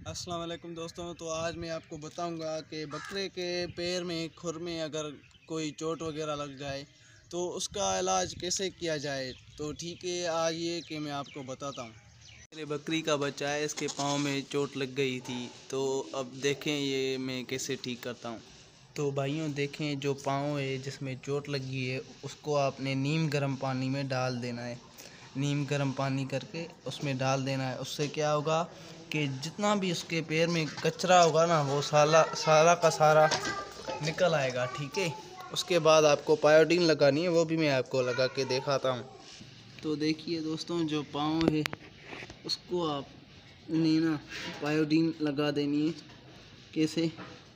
अस्सलाम वालेकुम दोस्तों। तो आज मैं आपको बताऊंगा कि बकरे के पैर में खुर में अगर कोई चोट वगैरह लग जाए तो उसका इलाज कैसे किया जाए। तो ठीक है, आइए कि मैं आपको बताता हूँ। मेरे बकरी का बच्चा है, इसके पाँव में चोट लग गई थी। तो अब देखें ये मैं कैसे ठीक करता हूँ। तो भाइयों देखें, जो पाँव है जिसमें चोट लगी है उसको आपने नीम गर्म पानी में डाल देना है। नीम गर्म पानी करके उसमें डाल देना है। उससे क्या होगा कि जितना भी उसके पैर में कचरा होगा ना वो सारा सारा का सारा निकल आएगा। ठीक है, उसके बाद आपको पायोडीन लगानी है, वो भी मैं आपको लगा के दिखाता हूँ। तो देखिए दोस्तों, जो पाँव है उसको आपने ना पायोडीन लगा देनी है। कैसे?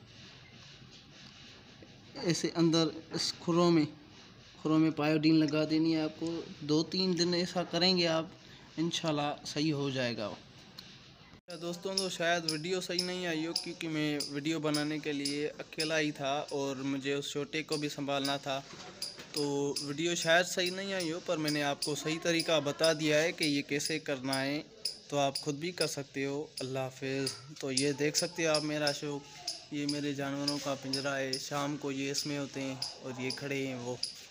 ऐसे अंदर इस खुरों में पायोडीन लगा देनी है आपको। 2-3 दिन ऐसा करेंगे आप, इंशाल्लाह सही हो जाएगा। दोस्तों, तो शायद वीडियो सही नहीं आई हो क्योंकि मैं वीडियो बनाने के लिए अकेला ही था और मुझे उस छोटे को भी संभालना था। तो वीडियो शायद सही नहीं आई हो, पर मैंने आपको सही तरीका बता दिया है कि ये कैसे करना है। तो आप खुद भी कर सकते हो। अल्लाह हाफिज़। तो ये देख सकते हो आप मेरा शौक, ये मेरे जानवरों का पिंजरा है। शाम को ये इसमें होते हैं और ये खड़े हैं वो।